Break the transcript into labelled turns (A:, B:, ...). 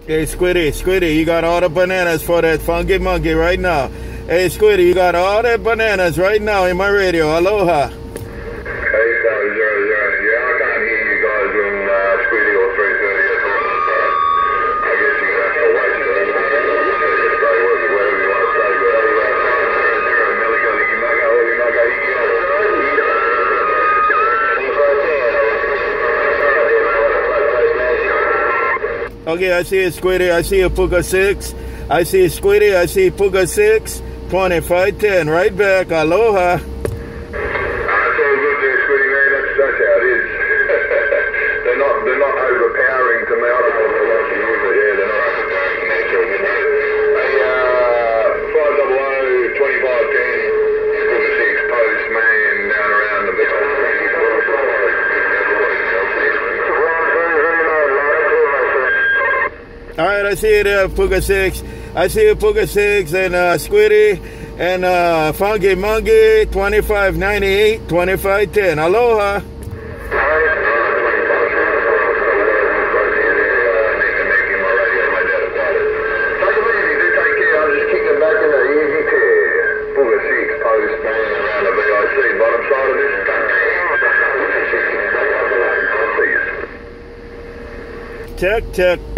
A: Hey, Squiddy, you got all the bananas for that funky monkey right now. Hey, Squiddy, you got all the bananas right now in my radio. Aloha.
B: Hey, 700. Yeah, I can't hear you guys when Squiddy or 330 are talking, so I guess you're going to have to wait for them. Stay whatever you want to say, but
A: Okay, I see a Squiddy, I see a Puka 6. I see Squiddy, I see Puka 6. 2510, right back. Aloha.
B: It's all good there, Squiddy, man. That's how it is. they're not overpowering to me. I don't know what else you usually hear. They're not overpowering there, so good. Hey, 500 2510, Puka 6 post, man, down around the bit.
A: All right, I see it, Puka 6. I see a Puka 6 and Squiddy and Funky Monkey, 2598, 2510. Aloha. Check.